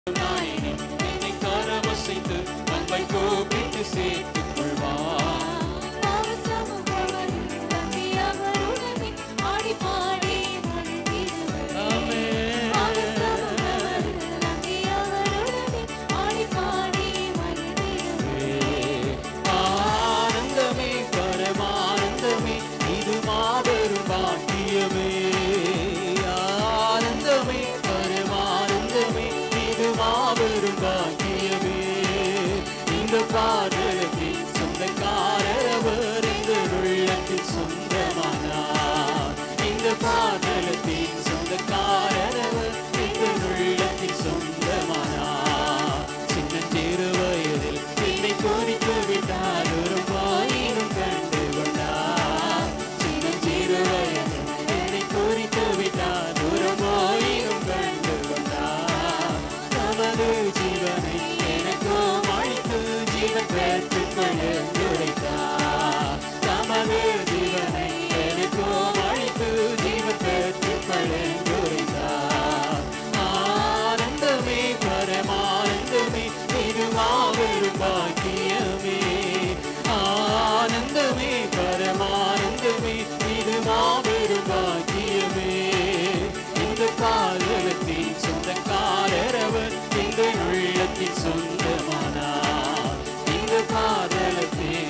என்னை கரவசைத்து அன்பை கூப்பிட்டு சேர்த்துக் கொள்வார். ஆனந்தமே பரமானந்தமே இது மாபெரும் பாக்கியமே. ஆனந்தமே பரமானந்தமே இது மாபெரும் பாக்கியமே. இந்த பாதலத்தில் சொந்தக்காரவர் இந்த உள்ளத்தில் சொந்தமானார். இந்த பாதலத்தில் சொந்தக்காரவர் இந்த உள்ளத்தில் சொந்தமானார். சின்னஞ்சிறு வயதில் என்னை குறித்து விட்டார் ஒரு பாயினும் கண்டு கொண்டார். சின்னஞ்சிறு வயதில் என்னை குறித்து விட்டார் ஒரு பாயினும் கண்டு கொண்டார். தமது ஜீவனை எனக்கும் அளித்து ஜீவன் பெற்றுக்கொள்ள உரைத்தார். தமது ஜீவனை எனக்கும் அளித்து ஜீவன் பெற்றுக்கொள்ள உரைத்தார். ஆனந்தமே பரமானந்தமே இது மாபெரும் பாக்கியமே. ஆனந்தமே பரமானந்தமே இது மாபெரும் பாக்கியமே. இந்த பாதலத்தில் சொந்தக்காரவர் இந்த உள்ளத்தில் சொந்தமானார். இந்த பாதலத்தில்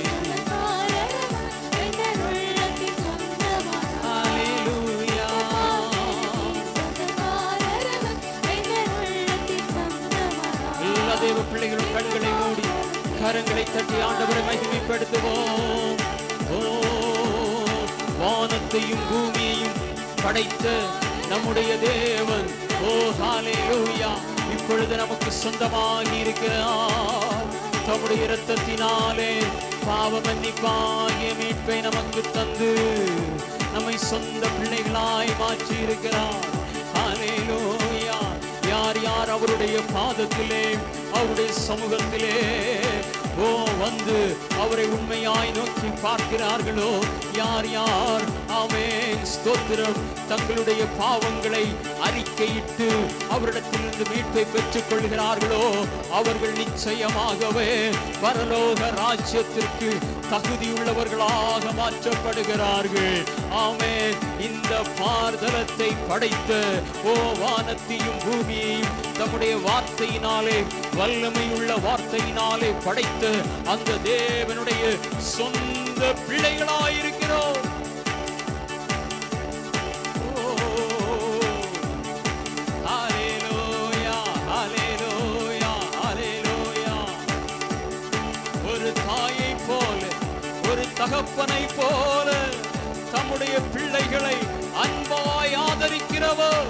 தேவ பிள்ளைகளும் கண்களை மூடி கரங்களை தட்டி ஆண்டவரை மகிமைப்படுத்துவோம். ஓ வானத்தையும் பூமியையும் படைத்த நம்முடைய தேவன், ஓ ஹல்லேலூயா, இப்பொழுது நமக்கு சொந்தமாகி இருக்கிறார். தம்முடைய இரத்தத்தினாலே பாவ மன்னிப்பாகிய மீட்பை நமக்கு தந்து நம்மை சொந்த பிள்ளைகளாய் மாற்றி இருக்கிறார். ஹல்லேலூயா. யார் யார் அவருடைய பாதத்திலே அவருடைய சமூகத்திலே வந்து அவரை உண்மையாய் நோக்கி பார்க்கிறார்களோ, யார் யார் ஆமென் ஸ்தோத்திரம் தங்களுடைய பாவங்களை அறிக்கையிட்டு அவரிடத்திலிருந்து மீட்பை பெற்றுக் கொள்கிறார்களோ, அவர்கள் நிச்சயமாகவே பரலோக ராஜ்யத்திற்கு தகுதியுள்ளவர்களாக மாற்றப்படுகிறார்கள். ஆமென். இந்த பாதலத்தை படைத்த ஓ வானத்தையும் பூமியையும் தம்முடைய வார்த்தையினாலே வல்லமையுள்ள வார்த்தையினாலே படைத்த அந்த தேவனுடைய சொந்த பிள்ளைகளாயிருக்கிறோம். ஹல்லேலூயா, ஹல்லேலூயா, ஹல்லேலூயா. ஒரு தாயை போல ஒரு தகப்பனை போல தம்முடைய பிள்ளைகளை அன்பாய் ஆதரிக்கிறவர்,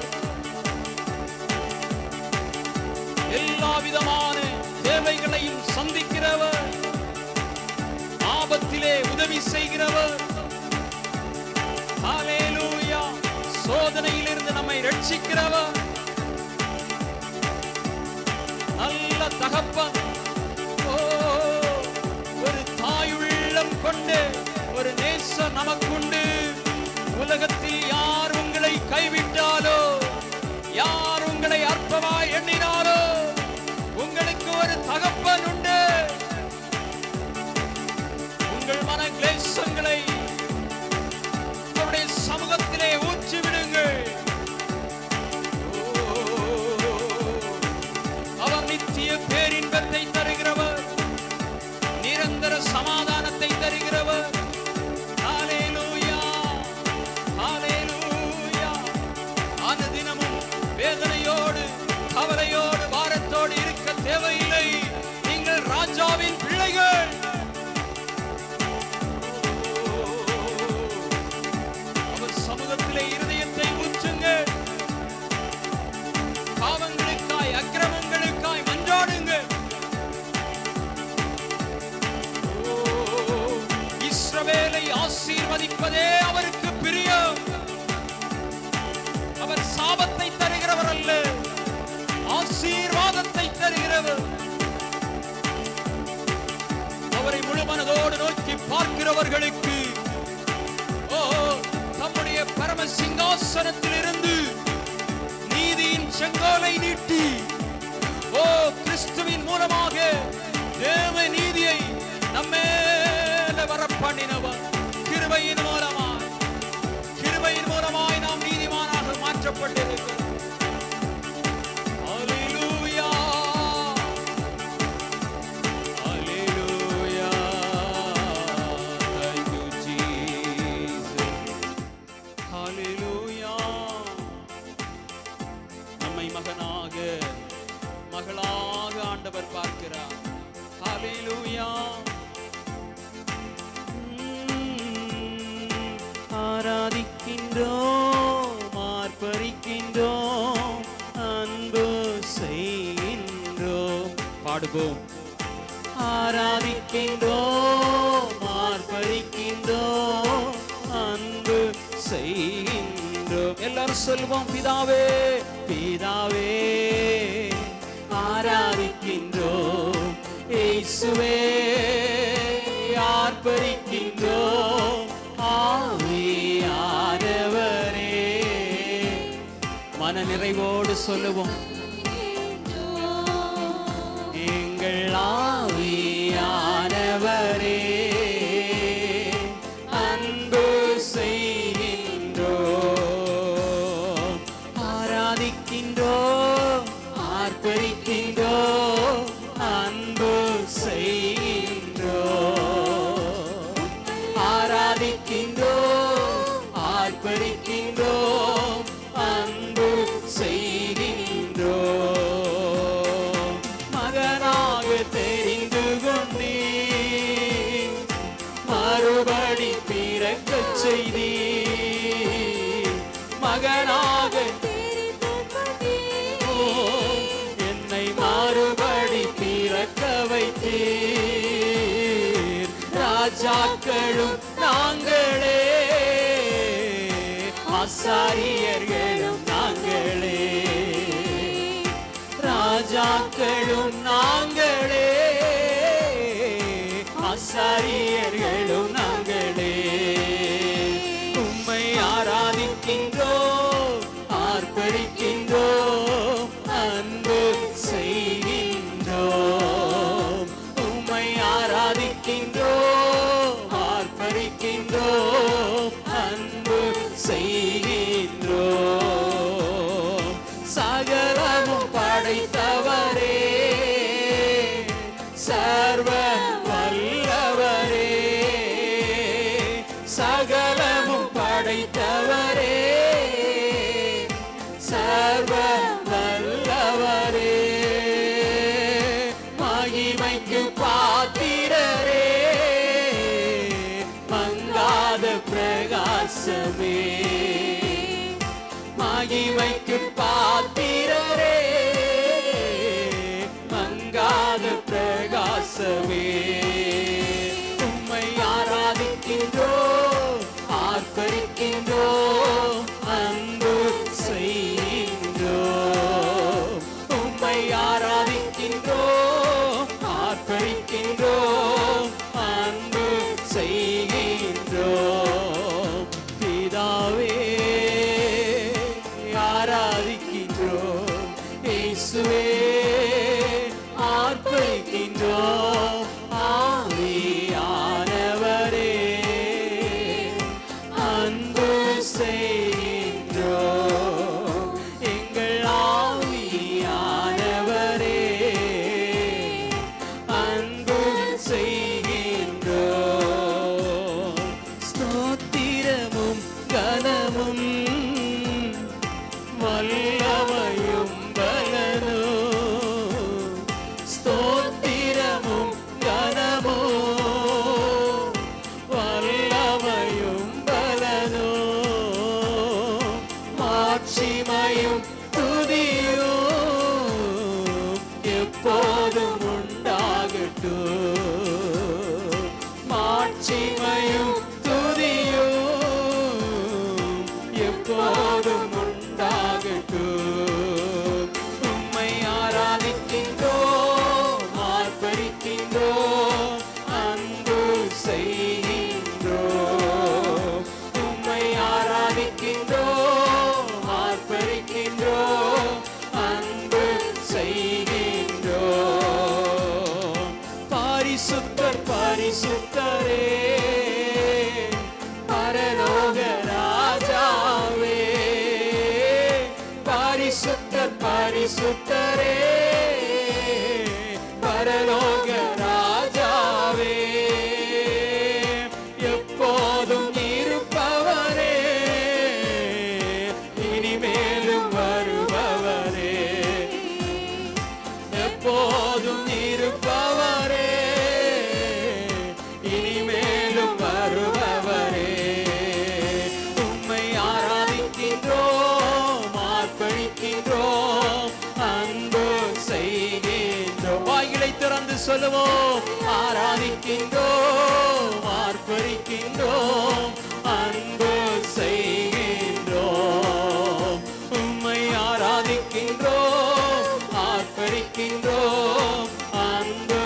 எல்லா விதமான தேவைகளையும் சந்திக்கிறவர், ஆபத்திலே உதவி செய்கிறவர். ஹல்லேலூயா. சோதனையிலிருந்து நம்மை ரட்சிக்கிறவர், நல்ல தகப்பன். ஓ ஒரு தாயுள்ளம் கொண்டு ஒரு நேசம் நமக்குண்டு. உலகத்தில் யார் உங்களை கைவிட்டாலோ, யார் உங்களை அற்பமாய் எண்ணினாலோ, உங்களுக்கு ஒரு தகப்பன் உண்டு. உங்கள் மன கிளேசங்களை அவருடைய சமூகத்திலே ஊற்றி விடுங்கள். அவர் நித்திய பேரின்பத்தை தருகிறவர், நிரந்தர சமாதானத்தை தருகிறவர். ஹல்லேலூயா, ஹல்லேலூயா. அனுதினமும் வேதனையோடு கவலையோடு பாரத்தோடு இருக்க தேவையில்லை. நீங்கள் ராஜாவின் பிள்ளைகள். அவர் சமூகத்திலே இருதயத்தை ஊற்றுங்கள். பாவங்களுக்காய் அக்கிரமங்களுக்காய் மன்றாடுங்கள். இஸ்ரவேலை ஆசீர்வதிப்பதே அவருக்கு பிரியம். அவர் சாபத்தை தருகிறவர் அல்ல, ஆசீர்வாதத்தை தருகிறவர். அவரை முழு மனதோடு நோக்கி பார்க்கிறவர்களுக்கு தம்முடைய பரம சிங்காசனத்தில் இருந்து நீதியின் செங்கோலை நீட்டி கிறிஸ்துவின் மூலமாக தேவ நீதியை நம்மேல வரப்பண்ணினவர். கிருபையின் மூலமாய் நாம் நீதிமானாக மாற்றப்பட்டிருக்கிறோம். ஹல்லேலூயா, ஹல்லேலூயா. Thank you Jesus. ஹல்லேலூயா. நம்மை மகளாக ஆண்டவர் பார்க்கிறார். ஹல்லேலூயா. ஆராதிக்கின்றோம், ஆர்ப்பரிக்கின்றோம், அன்பு செய்கின்றோம். பாடுவோம். ஆராதிக்கின்றோம், ஆர்ப்பரிக்கின்றோம், அன்பு செய்கின்றோம். எல்லாரும் சொல்வோம். பிதாவே, பிதாவே ஆராதிக்கின்றோம், இயேசுவே ஆர்ப்பரிக்கின்றோம், ஆவியானவரே. மன நிறைவோடு சொல்லுவோம். எங்கள் ஆவியானவரே அன்பு செய்கின்றோம், ஆராதிக்கின்றோம், ஆர்ப்பரிக்கின்றோம், அன்பு செய்கின்றோம். ஆராதிக்கின்றோம், ஆர்ப்பரிக்கின்றோம், அன்பு செய்கின்றோம். மகனாக தெரிந்து கொண்டீர், மறுபடி பிறக்கச் செய்தீர். மகனாக என்னை மறுபடி பிறக்க வைத்தீர். ராஜாக்களும் நாங்களே, ஆசாரியர்களும் நாங்களே. ராஜாக்களும் நாங்களே, ஆசாரியர்களும் நாங்களே. உம்மை ஆராதிக்கின்றோம், ஆர்ப்பரிக்கின்றோம், அன்பு செய்கின்றோம். உம்மை ஆராதிக்கின்றோம், ஆர்ப்பரிக்கின்றோம், அன்பு செய்கின்றோம். சகலமும் படைத்தவரே, சர்வ வல்லவரே. சகலமும் படைத்தவரே, சர்வ வல்லவரே. மகிமைக்கு பாத்திரரே, மங்காத பிரகாசமே. மகிமைக்கு பாத்திரரே, மங்காத பிரகாசமே. உம்மை ஆராதிக்கின்றோம், ஆர்ப்பரிக்கின்றோம், அன்பு செய்கின்றோம். உம்மை ஆராதிக்கின்றோம், ஆர்ப்பரிக்கின்றோம், அன்பு செய்கின்றோம். பிதாவே ஆராதிக்கின்றோம், இயேசுவே ஆர்ப்பரிக்கின்றோம், ஆவியானவரே அன்பு செய்கின்றோம். எங்கள் ஆவியானவரே அன்பு செய்கின்றோம். ஸ்தோத்திரமும் கனமும் வல்லமையும் பலனும். ஸ்தோத்திரமும் கனமும் வல்லமையும் பலனும். மாட்சிமையும் துதியும் எப்போதும் உண்டாகட்டும். மாட்சிமையும் துதியும் எப்போதும் உண்டாகட்டும். உம்மை ஆராதிக்கின்றோம், ஆர்ப்பரிக்கின்றோம், அன்பு செய்கின்றோம். உம்மை ஆராதிக்கின்றோம், ஆர்ப்பரிக்கின்றோம், அன்பு செய்கின்றோம். பரிசுத்தர் பரிசுத்தரே பரலோக ராஜாவே பரிசுத்தர் பரிசுத்தரே பரலோக ராஜாவே எப்போதும் இருப்பவரே இனிமேலும் வருபவரே எப்போதும் இருப்பவரே இனிமேலும் வருபவரே உம்மை ஆராதிக்கின்றோம் ஆர்ப்பரிக்கின்றோம் அன்பு செய்கின்றோம் வாய்களை திறந்து சொல்லுவோம் ஆராதிக்கின்றோம் ஆர்ப்பரிக்கின்றோம் அன்பு செய்கின்றோம் உம்மை ஆராதிக்கின்றோம் ஆர்ப்பரிக்கின்றோம் அன்பு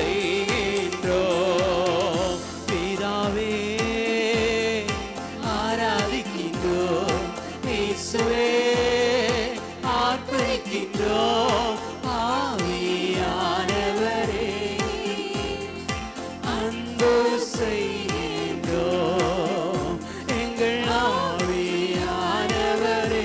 செய்கின்றோம் பிதாவே ஆராதிக்கின்றோம் இயேசுவே ஆர்ப்பரிக்கின்றோம் ஆவியானவரே அன்பு செய்கின்றோம் எங்கள் ஆவியானவரே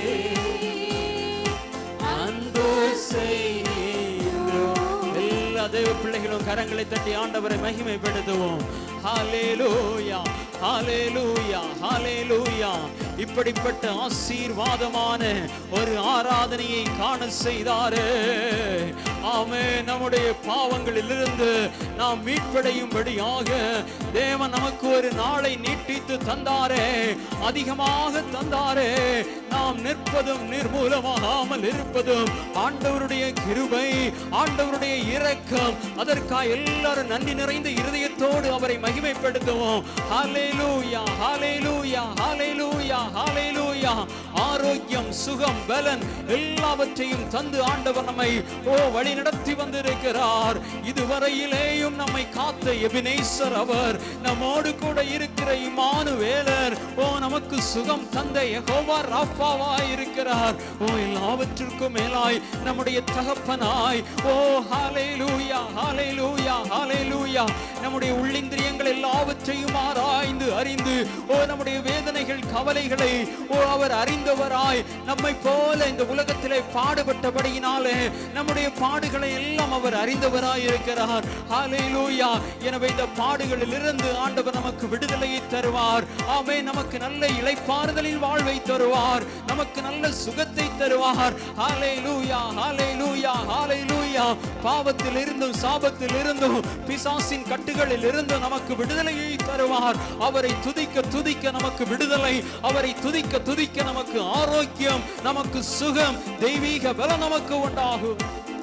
அன்பு செய்கின்றோம் எல்லா தேவ பிள்ளைகளும் கரங்களை தட்டி ஆண்டவரை மகிமைப்படுத்துவோம் ஹல்லேலூயா ஹல்லேலூயா ஹல்லேலூயா இப்படிப்பட்ட ஆசீர்வாதமான ஒரு ஆராதனையை காண செய்தாரே ஆமென் நம்முடைய பாவங்களிலிருந்து நாம் மீட்படையும்படியாக தேவன் நமக்கு ஒரு நாளை நீட்டித்து தந்தாரே அதிகமாக தந்தாரே நாம் நிற்பதும் நிர்மூலமாகாமல் இருப்பதும் ஆண்டவருடைய கிருபை ஆண்டவருடைய இரக்கம் அதற்காக எல்லாரும் நன்றி நிறைந்த இருதயத்தோடு அவரை மகிமைப்படுத்துவோம் ஹல்லேலூயா ஹல்லேலூயா ஹல்லேலூயா ஹல்லேலூயா ஆரோக்கியம் சுகம் பலன் எல்லாவற்றையும் தந்து ஆண்டவர் நம்மை வழி நடத்தி வந்திருக்கிறார் இதுவரையிலேயும் நம்மை காத்த எபினேசர் அவர் நம்மோடு கூட இருக்கிற இம்மானுவேலர் நமக்கு சுகம் தந்த யெகோவா ராஃபாவாய் இருக்கிறார் எல்லாவற்றிற்கும் மேலாய் நம்முடைய தகப்பனாய் ஹல்லேலூயா ஹல்லேலூயா ஹல்லேலூயா நம்முடைய உள்ளிந்திரியங்கள் எல்லாவற்றையும் ஆராய்ந்து அறிந்து நம்முடைய வேதனைகள் கவலைகளை அவர் அறிந்தவராய் நம்மை போல இந்த உலகத்திலே பாடுபட்டபடியினாலே நம்முடைய பாடுகளை எல்லாம் அவர் அறிந்தவராய் இருக்கிறார் ஹல்லேலூயா எனவே இந்த பாடுகளில் இருந்து ஆண்டவர் நமக்கு விடுதலையை தருவார் ஆமென் நமக்கு நல்ல இளைப்பாறுதலில் வாழ்வை தருவார் நமக்கு நல்ல சுகத்தை தருவார் ஹல்லேலூயா ஹல்லேலூயா ஹல்லேலூயா பாவத்தில் இருந்தும் சாபத்தில் இருந்தும் பிசாசின் கட்டுகளில் இருந்து நமக்கு விடுதலையை தருவார் அவரை துதிக்க துதிக்க நமக்கு விடுதலை அவரை துதிக்க துதிக்க நமக்கு ஆரோக்கியம் நமக்கு சுகம் தெய்வீக பலம் நமக்கு உண்டாகும்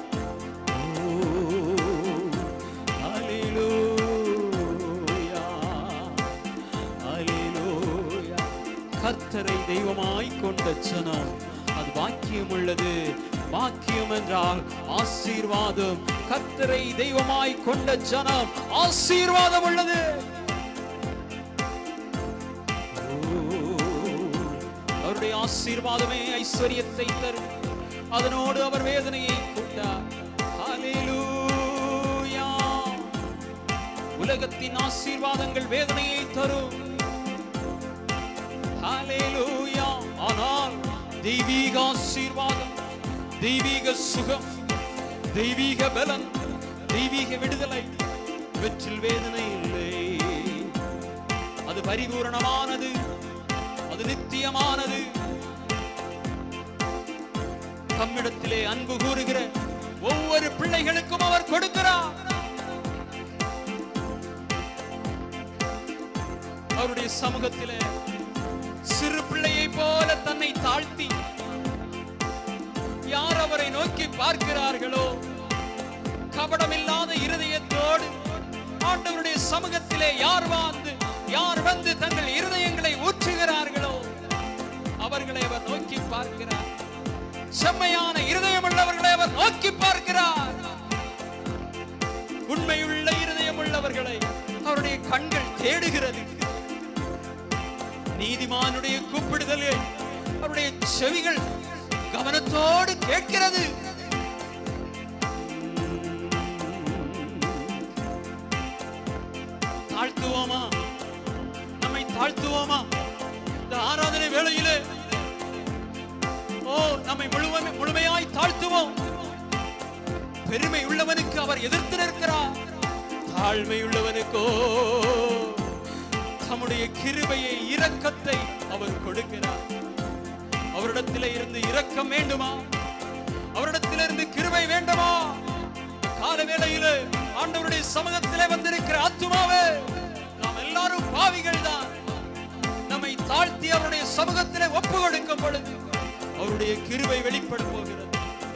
கர்த்தரை தெய்வமாய் கொண்ட ஜனம் அது பாக்கியம் உள்ளது பாக்கியம் என்றால் ஆசீர்வாதம் கர்த்தரை தெய்வமாய் கொண்ட ஜனம் ஆசீர்வாதம் உள்ளது அவருடைய ஆசீர்வாதமே ஐஸ்வரியத்தை தரும் அதனோடு அவர் வேதனையை கொண்டார் ஹல்லேலூயா உலகத்தின் ஆசீர்வாதங்கள் வேதனையை தரும் ஹல்லேலூயா ஆனால் தெய்வீக ஆசீர்வாதம் தெய்வீக சுகம் தெய்வீக பலன் தெய்வீக விடுதலை இவற்றில் வேதனை இல்லை அது பரிபூரணமானது அது நித்தியமானது தம்மிடத்திலே அன்பு கூறுகிற ஒவ்வொரு பிள்ளைகளுக்கும் அவர் கொடுக்கிறார் அவருடைய சமூகத்திலே சிறு பிள்ளையை போல தன்னை தாழ்த்தி யார் அவரை நோக்கி பார்க்கிறார்களோ கபடமில்லாத இருதயத்தோடு ஆண்டவருடைய சமூகத்திலே யார் வந்து தங்கள் இருதயங்களை ஊற்றுகிறார்களோ அவர்களை அவர் நோக்கி பார்க்கிறார் செம்மையான இருதயம் உள்ளவர்களை அவர் நோக்கி பார்க்கிறார் உண்மையுள்ள இருதயம் உள்ளவர்களை அவருடைய கண்கள் தேடுகிறது நீதிமானுடைய கூப்பிடுதலே அவருடைய செவிகள் கவனத்தோடு கேட்கிறது தாழ்த்துவோமா? நம்மை தாழ்த்துவோமா? இந்த ஆராதனை வேளையிலே நம்மை முழுமையாய் தாழ்த்துவோம். பெருமை உள்ளவனுக்கு அவர் எதிர்த்து நிற்கிறார். தாழ்மை உள்ளவனுக்கோ தம்முடைய கிருபையை, இரக்கத்தை அவர் கொடுக்கிறார். அவரிடத்திலே இருந்து இரக்கம் வேண்டுமா? அவரிடத்திலிருந்து கிருபை வேண்டுமா? கால வேளையிலே ஆண்டவருடைய சமூகத்திலே வந்திருக்கிற ஆத்துமாவே, நாம் எல்லாரும் பாவிகள் தான். நம்மை தாழ்த்தி அவருடைய சமூகத்திலே ஒப்பு கொடுக்கும் பொழுது அவருடைய கிருபை வெளிப்பட போகிறது.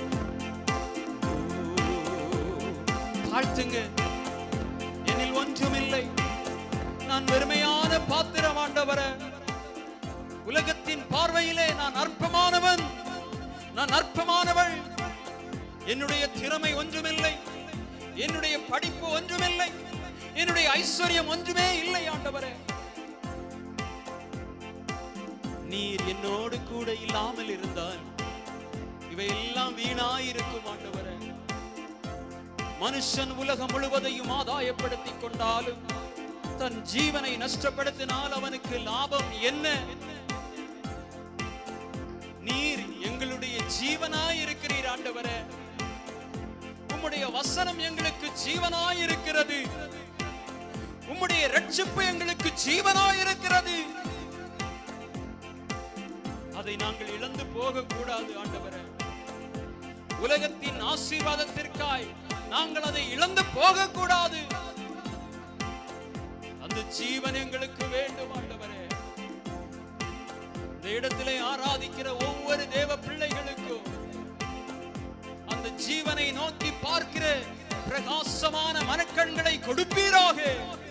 தாழ்த்துங்க. என்னில் ஒன்றுமில்லை, நான் வெறுமையான பாத்திரம் ஆண்டவரே. உலகத்தின் பார்வையிலே நான் அற்பமானவன், நான் அற்பமானவள். என்னுடைய திறமை ஒன்றுமில்லை, என்னுடைய படிப்பு ஒன்றுமில்லை, என்னுடைய ஐஸ்வர்யம் ஒன்றுமே இல்லை ஆண்டவரே. நீர் என்னோடு கூட இல்லாமல் இருந்தால் இவையெல்லாம் வீணாயிருக்கும் ஆண்டவரே. மனுஷன் உலகம் முழுவதையும் ஆதாயப்படுத்திக் கொண்டாலும் தன் ஜீவனை நஷ்டப்படுத்தினால் அவனுக்கு லாபம் என்ன? நீர் எங்களுடைய ஜீவனாய் இருக்கிறீர் ஆண்டவரே. உம்முடைய வசனம் எங்களுக்கு ஜீவனாய் இருக்கிறது. உம்முடைய இரட்சிப்பு எங்களுக்கு ஜீவனாய் இருக்கிறது. அதை நாங்கள் இழந்து போக கூடாது ஆண்டவரே. உலகத்தின் ஆசீர்வாதத்திற்காய் நாங்கள் அதை இழந்து போக கூடாது. அந்த ஜீவன் எங்களுக்கு வேண்டும் ஆண்டவரே. இந்த இடத்திலே ஆராதிக்கிற ஒவ்வொரு தேவ பிள்ளைகளுக்கும் அந்த ஜீவனை நோக்கி பார்க்கிற பிரகாசமான மனக்கண்களை கொடுப்பீராக.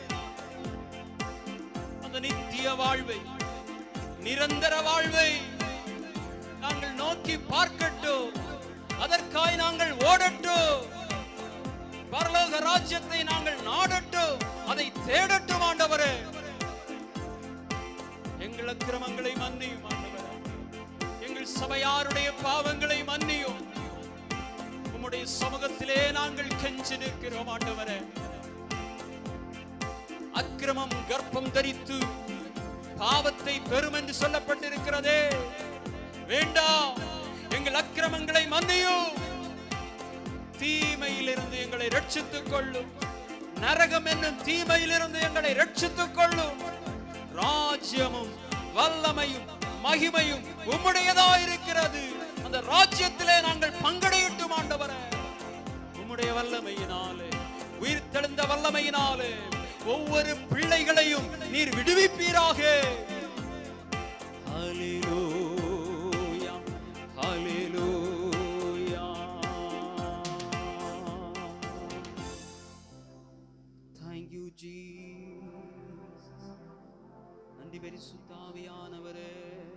அந்த நித்திய வாழ்வை, நிரந்தர வாழ்வை நாங்கள் நோக்கி பார்க்கட்டும். அதற்காய் நாங்கள் ஓடட்டும். பரலோக ராஜ்யத்தை நாங்கள் நாடட்டும், அதை தேடட்டும் ஆண்டவரே. எங்கள் அக்கிரமங்களை மன்னியும் ஆண்டவரே. எங்கள் சபையாருடைய பாவங்களை மன்னியும். உம்முடைய சமூகத்திலே நாங்கள் கெஞ்சி நிற்கிறோம் ஆண்டவரே. அக்கிரமம் கர்ப்பம் தரித்து பாவத்தை பெறும் என்று சொல்லப்பட்டிருக்கிறதே, வேண்டாம். எங்கள் அக்கிரமங்களை மன்னியும். தீமையிலிருந்து எங்களை ரட்சித்துக் கொள்ளும். நரகம் என்னும் தீமையிலிருந்து எங்களை ரட்சித்துக் கொள்ளும். ராஜ்யமும் வல்லமையும் மகிமையும் உம்முடையதாயிருக்கிறது. அந்த ராஜ்யத்திலே நாங்கள் பங்கடையிட்டும் ஆண்டவரே. உம்முடைய வல்லமையினாலே, உயிர்த்தெழுந்த வல்லமையினாலே ஒவ்வொரு பிள்ளைகளையும் நீர் விடுவிப்பீராக. ஹல்லேலூயா, ஹல்லேலூயா. Thank you Jesus. நன்றி பரிசுத்த ஆவியானவரே.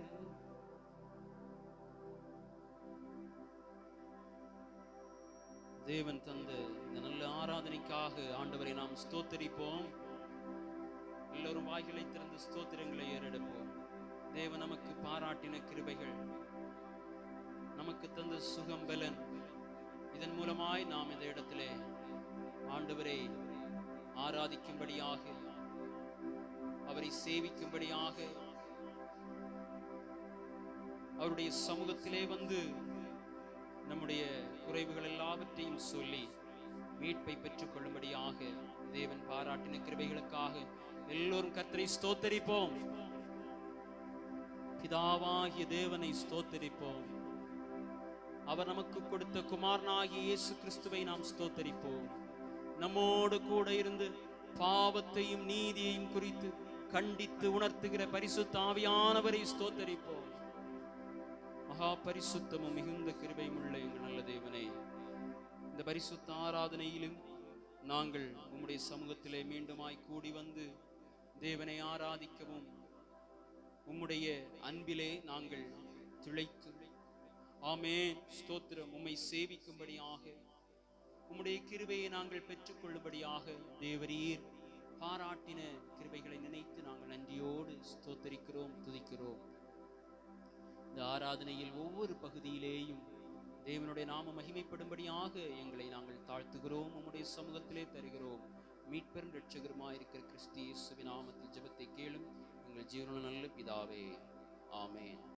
தேவன் தந்த இந்த நல்ல ஆராதனைக்காக ஆண்டவரை நாம் ஸ்தோத்தரிப்போம். எல்லோரும் வாய்களை திறந்து ஸ்தோத்திரங்களை ஏறெடுப்போம். தேவன் நமக்கு பாராட்டின கிருபைகள், நமக்கு தந்த சுகம், பலன், இதன் மூலமாய் நாம் இந்த இடத்திலே ஆண்டவரை ஆராதிக்கும்படியாக, அவரை சேவிக்கும்படியாக, அவருடைய சமூகத்திலே வந்து நம்முடைய குறைவுகள் எல்லாவற்றையும் சொல்லி மீட்பை பெற்றுக் கொள்ளும்படியாக தேவன் பாராட்டின கிருபைகளுக்காக எல்லோரும் கர்த்தரை ஸ்தோத்தரிப்போம். பிதாவாகிய தேவனை ஸ்தோத்தரிப்போம். அவர் நமக்கு கொடுத்த குமாரனாகிய இயேசு கிறிஸ்துவை நாம் ஸ்தோத்தரிப்போம். நம்மோடு கூட இருந்து பாவத்தையும் நீதியையும் குறித்து கண்டித்து உணர்த்துகிற பரிசுத்த ஆவியானவரை ஸ்தோத்தரிப்போம். மகா பரிசுத்தமும் மிகுந்த கிருபையும் உள்ள எங்கள் நல்ல தேவனே, இந்த பரிசுத்த ஆராதனையிலும் நாங்கள் உம்முடைய சமூகத்திலே மீண்டுமாய் கூடி வந்து தேவனை ஆராதிக்கவும், உம்முடைய அன்பிலே நாங்கள் திளைத்து ஆமென் ஸ்தோத்திரம் உம்மை சேவிக்கும்படியாக, உம்முடைய கிருபையை நாங்கள் பெற்றுக்கொள்ளும்படியாக தேவரீர் பாராட்டின கிருபைகளை நினைத்து நாங்கள் நன்றியோடு ஸ்தோத்தரிக்கிறோம், துதிக்கிறோம். இந்த ஆராதனையில் ஒவ்வொரு பகுதியிலேயும் தேவனுடைய நாம மகிமைப்படும்படியாக எங்களை நாங்கள் தாழ்த்துகிறோம், உம்முடைய சமூகத்திலே தருகிறோம். மீட்பெரும் இரட்சகருமாயிருக்கிற கிறிஸ்து இயேசுவின் நாமத்தில் ஜெபத்தை கேளும் எங்கள் ஜீவனுள்ள நல்ல பிதாவே. ஆமென்.